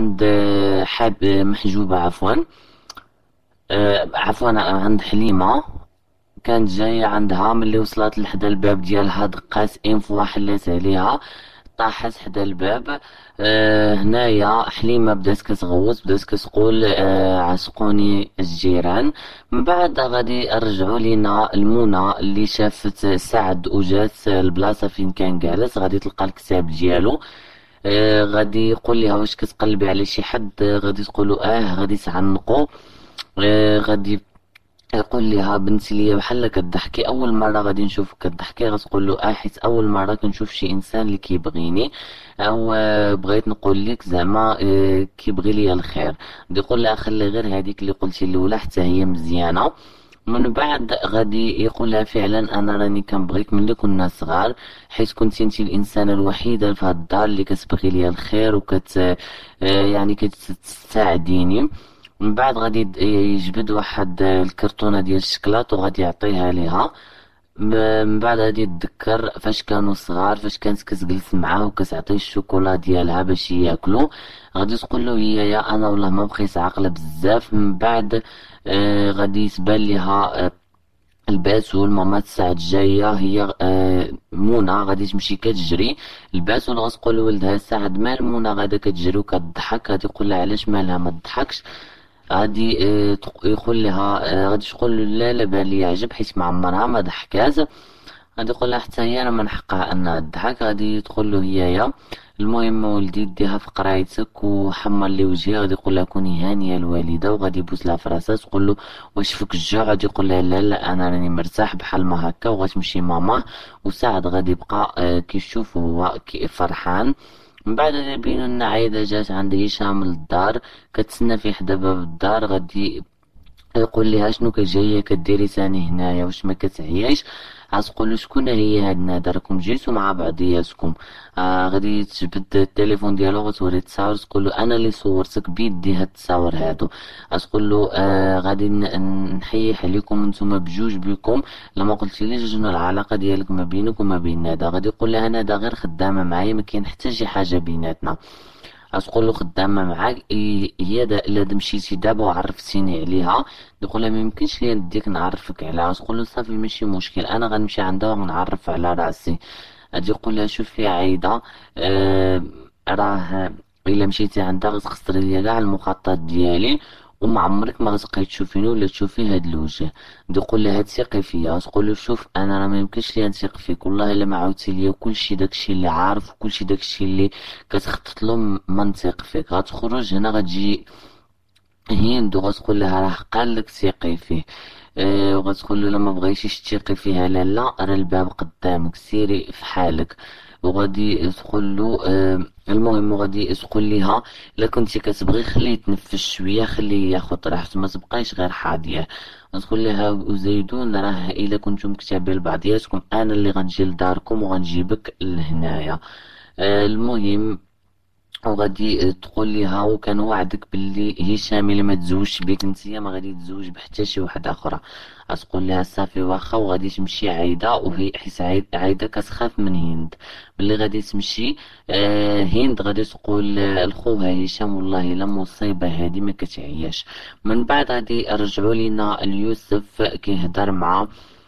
عند حاب محجوبة عفوا عند حليمة. كانت جاية عندها ملي وصلت لحدا الباب ديالها، دقات ان فوا حلات عليها، طاحت حدا الباب. هنايا حليمة بدات كتغوت، بدات كتقول عشقوني الجيران. من بعد غادي رجعوا لينا المنى اللي شافت سعد وجات البلاصة فين كان جالس، غادي تلقى الكتاب ديالو. غادي يقول لها واش كتقلبي على شي حد، غادي تقولوا غادي تعنقو. غادي يقول لها بنتي ليا بحال كضحكي، اول مره غادي نشوفك كضحكي. غتقول له حيت اول مره كنشوف شي انسان اللي كيبغيني، او بغيت نقول لك زعما كيبغي ليا الخير. غادي يقول لها خلي غير هذيك اللي قلتي الاولى حتى هي مزيانه. من بعد غادي يقول لها فعلا انا راني كنبغيك ملي كنا صغار، حيت كنتي انت الانسانه الوحيده في هاد الدار اللي كتبغي ليا الخير يعني كتساعديني. من بعد غادي يجبد واحد الكرتونة ديال الشكلاط وغادي يعطيها ليها. من بعد غادي يتذكر فاش كانوا صغار، فاش كانت كتجلس معاه وكتعطيه الشوكولا ديالها باش ياكلو. غادي تقول له هي يا انا والله ما بقيت عاقله بزاف. من بعد غادي يتبان ليها الباتول ماما سعد جاية، هي منى غادي تمشي كتجري. الباتول غتقول لولدها سعد مال منى غادا كتجري وكتضحك، غادي يقول لها علاش مالها ما تضحكش. غادي يقول لها غادي تقول له لا لا بالي يعجب حيت ما عمرها ما ضحكات. غادي يقول لها حتى هي انا من حقها انها تضحك. غادي تقول له هي المهم ولدي ديها في قرايتك وحمر لي وجهي. غادي يقول لها كوني هانيه الوالده، وغادي يبوس لها في راسها. تقول له واش فيك الجوع؟ غادي يقول لها لا لا انا راني مرتاح بحال ما هكا. وغتمشي ماما وسعد غادي يبقى كيشوف هو فرحان. من بعد غادي يبينو لنا عايدة جات عند هشام للدار، كتسنى في حدا باب الدار. غادي يقول لها شنو كجاية كديري ثاني هنايا، واش ما كتعياش؟ غتقولو شكون هي هاد النادى، راكم جيتو مع بعضياتكم. غادي تجبد التليفون ديالو غتوري التصاور، تقولو انا اللي صورتك بيدي هاد التصاور هادو. غتقولو غادي نحيح عليكم نتوما بجوج بكم لما قلتيليش شنو العلاقة ديالك ما بينك وما بين ندى. غادي يقول لها ندى غير خدامة معايا، ما كاين حتى شي حاجة بيناتنا. غتقول له خدامة معاك هي الا مشيتي دابا وعرفتيني عليها. يقول لها ما يمكنش ليا نديك نعرفك عليها. تقول له صافي ماشي مشكل، انا غنمشي عندها ونعرف على راسي. غادي يقول لها شوفي عايدة، راه الا مشيتي عندها غتخسري ليا كاع المخطط ديالي، وما عمرك ما غتبقاي تشوفيني ولا تشوفي هاد الوجه. بدي يقول لها تثقي فيا. تقول له شوف انا راه ما يمكنش ليا نثق فيك، والله الا ما عاودتي ليا كلشي داكشي اللي عارف وكلشي داكشي اللي كتخطط له ما نثق فيك. غتخرج هنا غتجي هند وغتقول لها راه قال لك ثقي فيه. وغتقول له لما بغيتيش تثقي فيها لالا راه الباب قدامك سيري في حالك. وغادي تقول له المهم وغادي تقول لها الا كنتي كتبغي خليه يتنفس شويه، خليه ياخد راحته، ما تبقايش غير حاضيه. غتقول لها وزيدون راه الا كنتم مكتابين لبعضياتكم انا اللي غنجي لداركم وغنجيبك لهنايا. المهم وغادي تقول لها وكان وعدك باللي هشام اللي ما تزوجش بيك نتيا ما غادي تزوج بحتى شي واحده اخرى. غتقول لها صافي واخا. وغادي تمشي عايده، وهي حيت عايده كتخاف من هند. ملي غادي تمشي هند غادي تقول لخوها هشام والله الا مصيبه هادي ما كتعياش. من بعد غادي يرجعوا لينا اليوسف كيهضر مع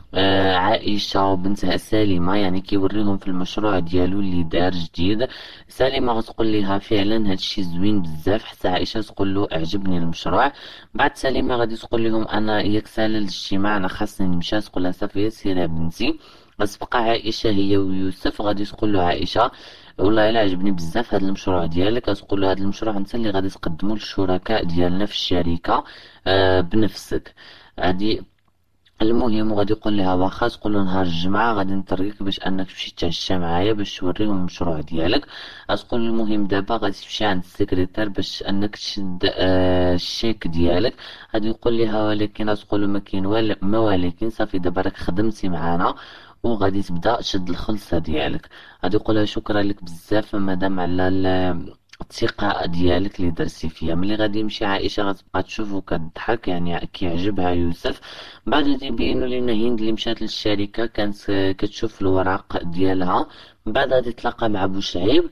عائشة وبنتها سالمة، يعني كيوريهم في المشروع ديالو اللي دار جديد. سالمة غتقول لها فعلا هادشي زوين بزاف، حتى عائشة تقول له اعجبني المشروع. بعد سالمة غادي تقول لهم انا ياك سالة الاجتماع انا خاصني نمشي. تقول لها صافي سيري بنتي. غتبقى عائشة هي ويوسف. غادي تقول له عائشة والله الا عجبني بزاف هذا المشروع ديالك. تقول له هذا المشروع انت اللي غادي تقدمه للشركاء ديالنا في الشركة بنفسك. غادي المهم وغادي يقول لها واخا. تقول له نهار الجمعة غادي نطريك باش انك تمشي تتعشى معايا باش توريهم المشروع ديالك. غتقول المهم دابا غادي تمشي عند السكرتير باش انك تشد الشيك ديالك. غادي يقول لها ولكن. تقول له ما كاين ما ولكن صافي دابا راك خدمتي معانا وغادي تبدا تشد الخلصة ديالك. غادي يقول لها شكرا لك بزاف مدام على الثقة ديالك اللي درتي فيا. ملي غادي يمشي عائشة غتبقى تشوفو كتضحك، يعني كيعجبها يوسف. بعد غادي يبينوا لينا هند اللي مشات للشركة كانت كتشوف الوراق ديالها. من بعد غادي تلاقى مع بوشعيب.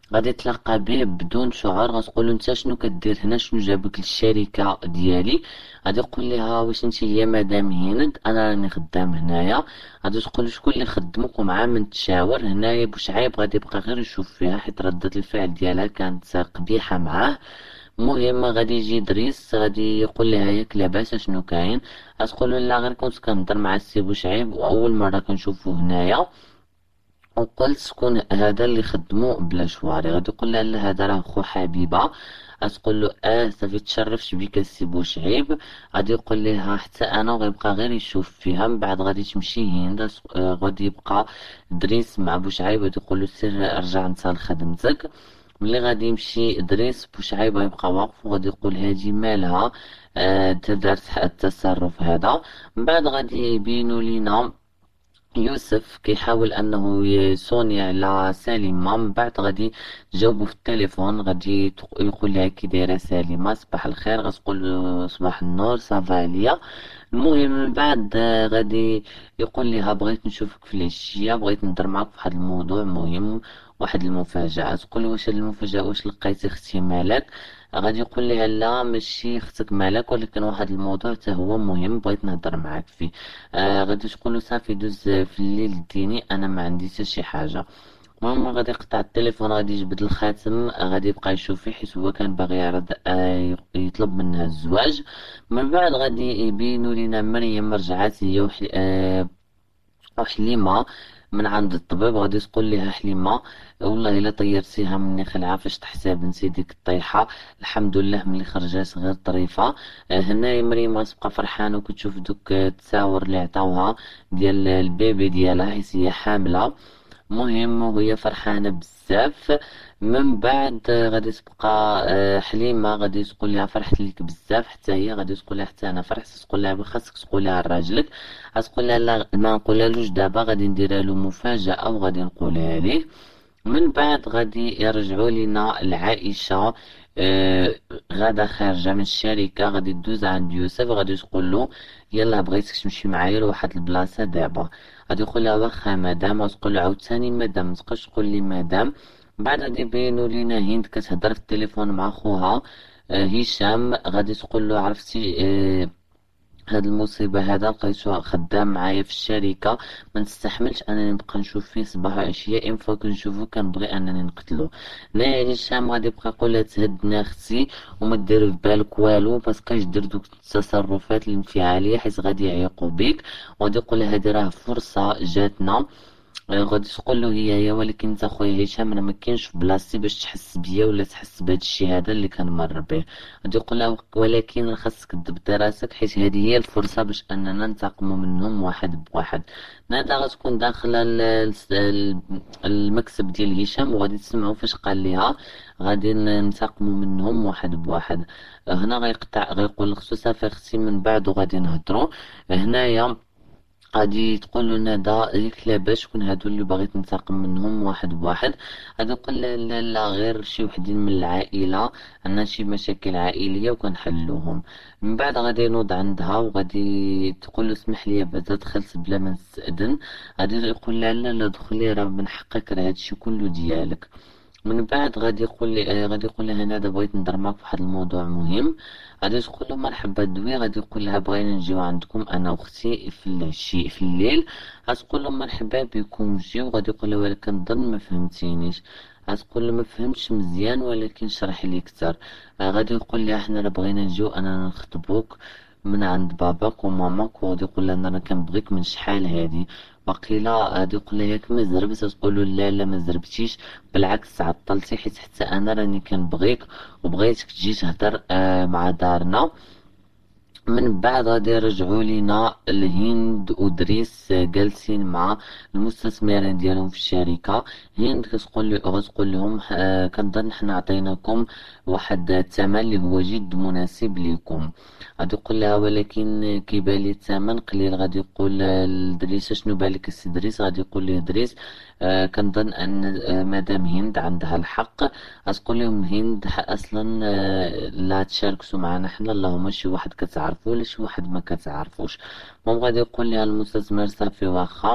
غادي تلقى به بدون شعور، غتقولو انت شنو كدير هنا، شنو جابك للشركة ديالي. غادي يقول لها واش انت هي مدام هند، انا راني خدام هنايا. غادي تقول شكون اللي خدمك ومعاه من تشاور هنايا بوشعيب. غادي يبقى غير يشوف فيها حيت ردة الفعل ديالها كانت قبيحة معاه. المهم غادي يجي دريس غادي يقول لها ياك لاباس شنو كاين. غتقول لا غير كنت كنهضر مع السي بوشعيب واول مرة كنشوفو هنايا، وقلت شكون هذا اللي خدمو بلا شواري. غادي يقول لها لا هذا راه خو حبيبه. غتقول له صافي تشرفت بك السي بوشعيب. غادي يقول لها حتى انا، وغيبقى غير يشوف فيها. من بعد غادي تمشي هند، غادي يبقى دريس مع بوشعيب. غادي يقول له سير ارجع انت لخدمتك. ملي غادي يمشي دريس، بوشعيب غيبقى واقف وغادي يقول هادي مالها دارت التصرف هذا. من بعد غادي يبينوا لينا يوسف كيحاول انه يصوني على سليمة. من بعد غادي تجاوبو في التليفون، غادي يقول لها كي دايره سليمة، صباح الخير. غتقول له صباح النور صافا عليا. المهم من بعد غادي يقول لها بغيت نشوفك في العشية، بغيت نهضر معاك في واحد الموضوع مهم، واحد المفاجأة. تقول له واش هاد المفاجأة، واش لقيتي اختي مالك؟ غادي يقول لها لا ماشي اختك مالك، ولكن واحد الموضوع حتى هو مهم بغيت نهضر معاك فيه. غادي تقول له صافي دوز في الليل ديني، انا ما عندي حتى شي حاجة. المهم غادي يقطع التليفون، غادي يجبد الخاتم، غادي يبقى يشوف فيه حيت هو كان باغي يعرض يطلب منها الزواج. من بعد غادي يبينوا لينا مريم رجعات هي وحليمة من عند الطبيب. غادي تقول لها حليمة والله الا طيرتيها مني خلعة، فاش تحسها بنتي ديك الطيحة، الحمد لله ملي خرجات غير طريفة. هنايا مريم غتبقى فرحانة وكتشوف دوك التساور اللي عطاوها ديال البيبي ديالها حيت هي حاملة. مهم وهي فرحانة بزاف. من بعد غادي تبقى حليمة غادي تقول لها فرحت ليك بزاف، حتى هي غادي تقول لها حتى انا فرحت. تقول لها خاصك تقولها لراجلك. غتقول لها لا ما نقولهالوش دابا، غادي نديرها له مفاجأة وغادي نقولها ليه. من بعد غادي يرجعوا لنا العائشة. غدا خارجة من الشركة غادي تدوز عند يوسف، غادي تقول له يلا بغيتك تمشي معايا لواحد البلاصة دابا. غادي يقول لها واخا مدام. غتقول له عاوتاني مدام، متبقاش تقول لي مدام. من بعد غادي يبينوا لينا هند كتهضر في التليفون مع خوها هشام. غادي تقول له عرفتي هاد المصيبة هذا لقيتو خدام معايا في الشركة، ما نستحملش انني نبقى نشوف فيه صباح وعشية، ان فوا كنشوفو كنبغي انني نقتلو. نايا هشام غادي يبقى يقولها تهدنا اختي وما دير في بالك والو، باسكاش دير دوك التصرفات الانفعالية حيت غادي يعيقو بيك. وغادي يقولها هادي راه فرصة جاتنا. غادي تقول له هي ولكن انت خويا هشام انا ما كاينش في بلاصتي باش تحس بيا ولا تحس بهذا الشيء هذا اللي كنمر به. غادي يقول لها ولكن خاصك تدبر راسك حيت هذه هي الفرصه باش اننا ننتقموا منهم واحد بواحد. نادا غتكون داخله المكتب ديال هشام وغادي تسمعوا فاش قال لها غادي ننتقموا منهم واحد بواحد. هنا غيقول لك صافي اختي من بعد وغادي نهضروا. هنايا غادي تقول له ندى ليك لاباس شكون هادو اللي باغي تنتقم منهم واحد بواحد. غادي يقول لا لا لا غير شي وحدين من العائله، عندنا شي مشاكل عائليه وكنحلوهم. من بعد غادي ينوض عندها وغادي تقول له اسمح لي بعدا دخلت بلا ما نستأذن. غادي يقول لا لا لا دخلي راه من حقك، راه هادشي كله ديالك. من بعد غادي يقول لي غادي يقول لها انا دابا بغيت نهضر معاك في واحد الموضوع مهم. غادي تقول له مرحبا دوي. غادي يقول لها بغينا نجيو عندكم انا واختي في العشي في الليل. غتقول له مرحبا بكم جيو. غادي يقول لها ولكن نظن ما فهمتينيش. غتقول له ما فهمتش مزيان ولكن شرح لي اكثر. غادي يقول لها حنا راه بغينا نجيو انا نخطبوك من عند باباك وماماك. وغادي يقول لها انا كنبغيك من شحال هادي. وقيلا غادي يقول لها ياك ما زربت. تقول له لا لا ما زربتيش، بالعكس عطلتي حيت حتى انا راني كنبغيك وبغيتك تجي تهضر مع دارنا. من بعد غادي يرجعوا لينا الهند ودريس جالسين مع المستثمرين ديالهم في الشركة. هند غتقول لهم كنظن حنا عطيناكم واحد الثمن اللي هو جد مناسب لكم. غادي يقول لها ولكن كيبان لي الثمن قليل. غادي يقول لدريس شنو بالك السي دريس. غادي يقول ليه دريس كنظن ان مدام هند عندها الحق. غتقول لهم هند اصلا لا تشاركوا معنا حنا، اللهم شي واحد كتعرفو ولا شي واحد ما كتعرفوش. المهم غادي يقول لها المستثمر صافي واخا.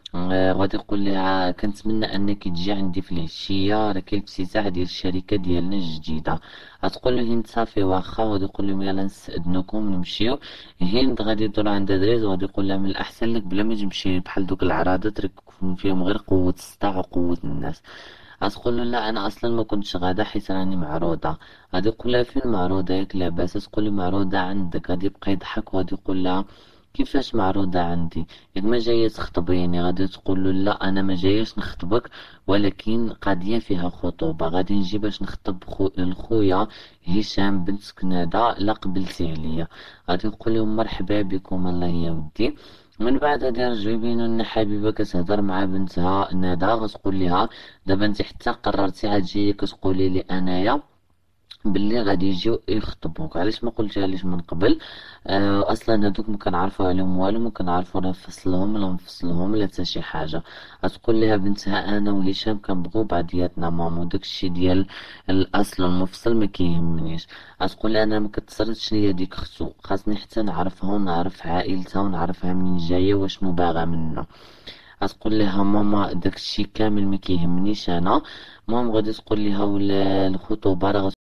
غادي نقول لها كنتمنى انك تجي عندي في العشيه، راه كاين الافتتاح ديال الشركه ديالنا الجديده. غتقول له هند صافي واخا، وغادي يقول لهم يلا نستأذنكم نمشيو. هند غادي يدور عند دريس وغادي يقول لها من الاحسن لك بلا ما تمشي بحال دوك العراضات راك فيهم غير قوه الصداع وقوه الناس. غتقول له لا انا اصلا ما كنتش غادا حيت راني معروضه. غادي يقول لها فين معروضه ياك لاباس؟ تقول له معروضه عندك. غادي يبقى يضحك وغادي يقول لها كيفاش معروضة عندي؟ ياك ما جاية تخطبيني؟ غادي تقول له لا انا ما جايش نخطبك، ولكن قضية فيها خطوبة. غادي نجي باش نخطب لخويا هشام بنت كنادة، لا قبلتي عليا. غادي يقول لهم مرحبا بكم الله يا ودي. من بعد غادي يرجعو يبينو ان حبيبة كتهضر مع بنتها ندى، غتقول لها دابا انت حتى قررتي غتجيي كتقولي لي انايا باللي غادي يجيو يخطبوك، علاش ما قلتيهاليش من قبل؟ اصلا هادوك ما كنعرفوا عليهم والو، ما كنعرفوا لا نفصلهم لا نفصلهم لا حتى شي حاجه. غتقول لها بنتها انا وهشام كنبغيو بعضياتنا ماما، وداكشي ديال الاصل المفصل ما كيهمنيش. غتقول لها انا ما كتصرتش ليا ديك اختو، خاصني حتى نعرفها ونعرف عائلتها ونعرفها منين جايه وشنو باغا منا. غتقول لها ماما داكشي كامل ما كيهمنيش انا. المهم غادي تقول لها ولا الخطوبه راه